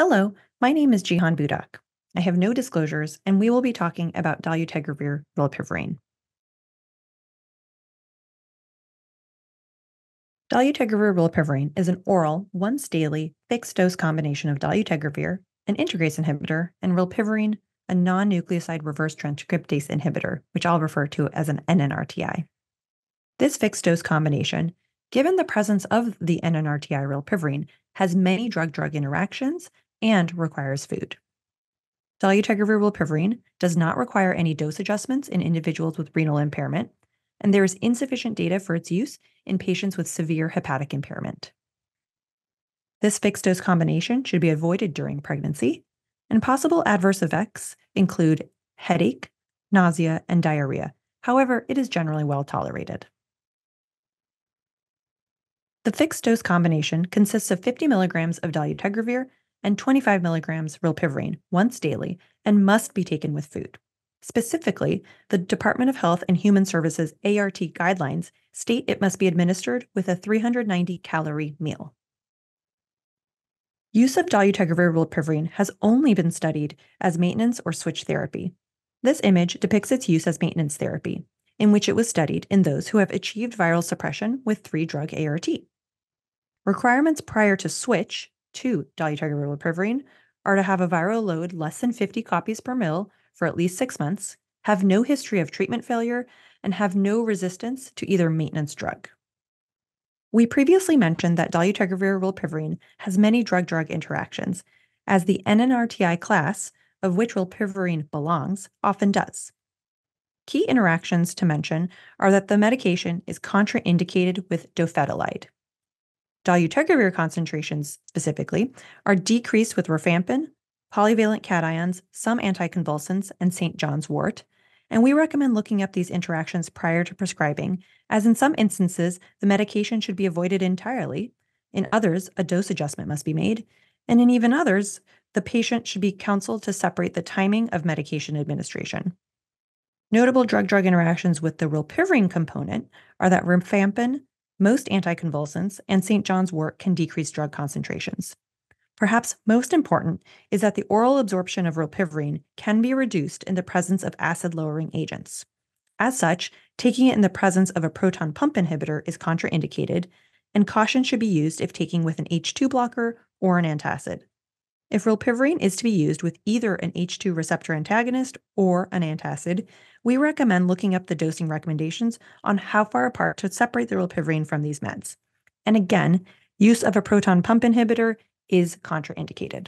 Hello, my name is Jihan Budak. I have no disclosures, and we will be talking about dolutegravir rilpivirine. Dolutegravir rilpivirine is an oral, once daily, fixed-dose combination of dolutegravir, an integrase inhibitor, and rilpivirine, a non-nucleoside reverse transcriptase inhibitor, which I'll refer to as an NNRTI. This fixed-dose combination, given the presence of the NNRTI rilpivirine, has many drug-drug interactions and requires food. Dolutegravir rilpivirine does not require any dose adjustments in individuals with renal impairment, and there is insufficient data for its use in patients with severe hepatic impairment. This fixed-dose combination should be avoided during pregnancy, and possible adverse effects include headache, nausea, and diarrhea. However, it is generally well tolerated. The fixed-dose combination consists of 50 milligrams of dolutegravir and 25 milligrams rilpivirine once daily and must be taken with food. Specifically, the Department of Health and Human Services ART guidelines state it must be administered with a 390-calorie meal. Use of dolutegravir rilpivirine has only been studied as maintenance or switch therapy. This image depicts its use as maintenance therapy, in which it was studied in those who have achieved viral suppression with 3-drug ART. Requirements prior to switch to dolutegravir rilpivirine are to have a viral load less than 50 copies per mil for at least 6 months, have no history of treatment failure, and have no resistance to either maintenance drug. We previously mentioned that dolutegravir rilpivirine has many drug-drug interactions, as the NNRTI class, of which rilpivirine belongs, often does. Key interactions to mention are that the medication is contraindicated with dofetilide. Dolutegravir concentrations, specifically, are decreased with rifampin, polyvalent cations, some anticonvulsants, and St. John's wort, and we recommend looking up these interactions prior to prescribing, as in some instances, the medication should be avoided entirely. In others, a dose adjustment must be made, and in even others, the patient should be counseled to separate the timing of medication administration. Notable drug-drug interactions with the rilpivirine component are that rifampin, most anticonvulsants, and St. John's wort can decrease drug concentrations. Perhaps most important is that the oral absorption of rilpivirine can be reduced in the presence of acid-lowering agents. As such, taking it in the presence of a proton pump inhibitor is contraindicated, and caution should be used if taking with an H2 blocker or an antacid. If rilpivirine is to be used with either an H2 receptor antagonist or an antacid, we recommend looking up the dosing recommendations on how far apart to separate the rilpivirine from these meds. And again, use of a proton pump inhibitor is contraindicated.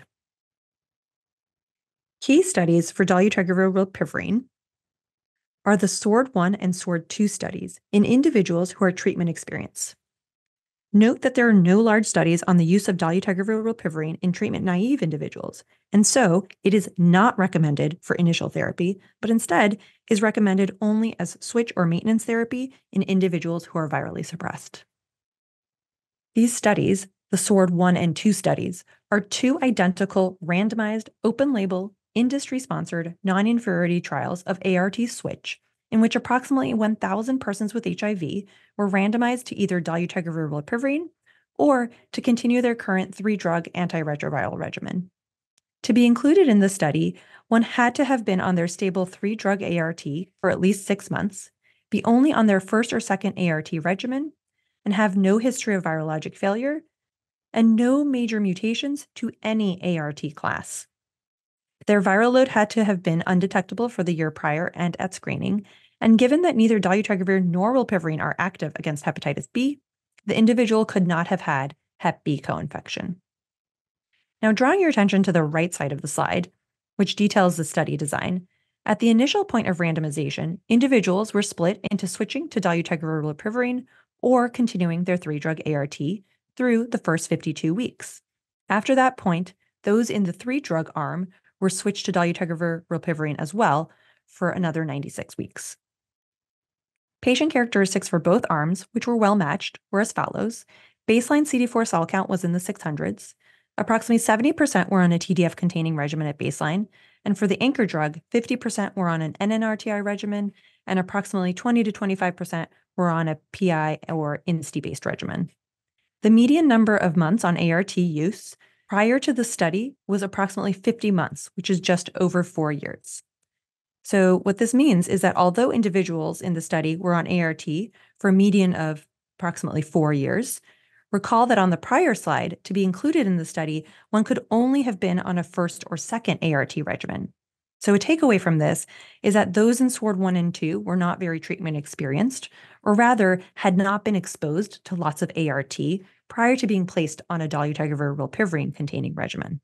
Key studies for dolutegravir rilpivirine are the SWORD-1 and SWORD-2 studies in individuals who are treatment experienced. Note that there are no large studies on the use of dolutegravir rilpivirine in treatment-naive individuals, and so it is not recommended for initial therapy, but instead is recommended only as switch or maintenance therapy in individuals who are virally suppressed. These studies, the SWORD-1 and 2 studies, are 2 identical randomized, open-label, industry-sponsored, non-inferiority trials of ART switch, in which approximately 1,000 persons with HIV were randomized to either dolutegravir rilpivirine or to continue their current 3-drug antiretroviral regimen. To be included in the study, one had to have been on their stable 3-drug ART for at least 6 months, be only on their first or second ART regimen, and have no history of virologic failure, and no major mutations to any ART class. Their viral load had to have been undetectable for the year prior and at screening, and given that neither dolutegravir nor rilpivirine are active against hepatitis B, the individual could not have had Hep B co-infection. Now, drawing your attention to the right side of the slide, which details the study design, at the initial point of randomization, individuals were split into switching to dolutegravir rilpivirine or continuing their 3-drug ART through the first 52 weeks. After that point, those in the 3-drug arm were switched to dolutegravir rilpivirine as well for another 96 weeks. Patient characteristics for both arms, which were well matched, were as follows. Baseline CD4 cell count was in the 600s. Approximately 70% were on a TDF-containing regimen at baseline, and for the anchor drug, 50% were on an NNRTI regimen, and approximately 20 to 25% were on a PI or INSTI-based regimen. The median number of months on ART use prior to the study was approximately 50 months, which is just over 4 years. So what this means is that although individuals in the study were on ART for a median of approximately 4 years, recall that on the prior slide, to be included in the study, one could only have been on a first or second ART regimen. So a takeaway from this is that those in SWORD 1 and 2 were not very treatment experienced, or rather had not been exposed to lots of ART prior to being placed on a dolutegravir rilpivirine containing regimen.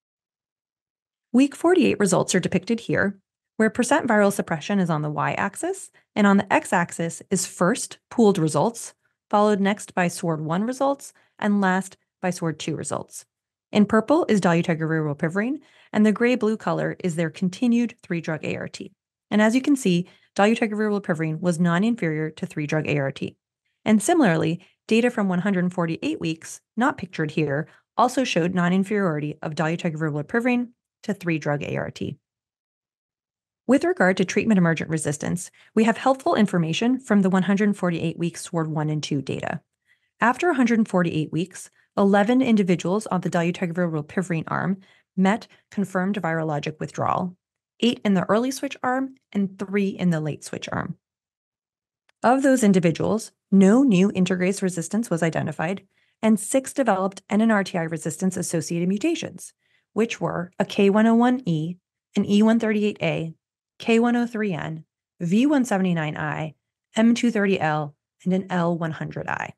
Week 48 results are depicted here, where percent viral suppression is on the y-axis, and on the x-axis is first pooled results, followed next by SWORD 1 results, and last by SWORD 2 results. In purple is dolutegravir rilpivirine, and the gray-blue color is their continued 3-drug ART. And as you can see, dolutegravir rilpivirine was non-inferior to 3-drug ART. And similarly, data from 148 weeks, not pictured here, also showed non-inferiority of dolutegravir rilpivirine to 3-drug ART. With regard to treatment-emergent resistance, we have helpful information from the 148-week SWORD 1 and 2 data. After 148 weeks, 11 individuals on the dolutegravir rilpivirine arm met confirmed virologic withdrawal, 8 in the early switch arm and 3 in the late switch arm. Of those individuals, no new integrase resistance was identified, and 6 developed NNRTI resistance-associated mutations, which were a K101E, an E138A, K103N, V179I, M230L, and an L100I.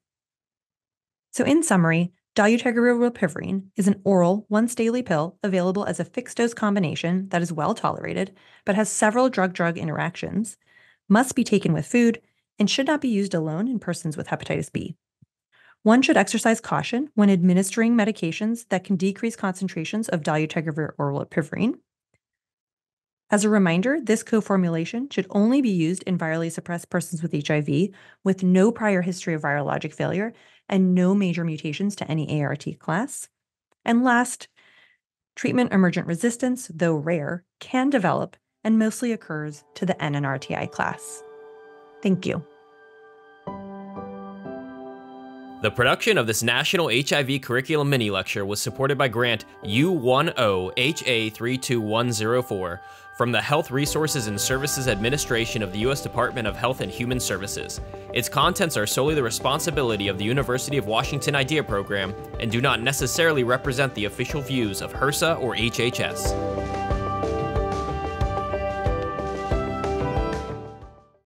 So in summary, dolutegravir rilpivirine is an oral once-daily pill available as a fixed-dose combination that is well tolerated but has several drug-drug interactions, must be taken with food, and should not be used alone in persons with hepatitis B. One should exercise caution when administering medications that can decrease concentrations of dolutegravir or rilpivirine. As a reminder, this co-formulation should only be used in virally suppressed persons with HIV with no prior history of virologic failure and no major mutations to any ART class. And last, treatment-emergent resistance, though rare, can develop and mostly occurs to the NNRTI class. Thank you. The production of this National HIV Curriculum Mini-Lecture was supported by Grant U10HA32104 from the Health Resources and Services Administration of the U.S. Department of Health and Human Services. Its contents are solely the responsibility of the University of Washington IDEA Program and do not necessarily represent the official views of HRSA or HHS.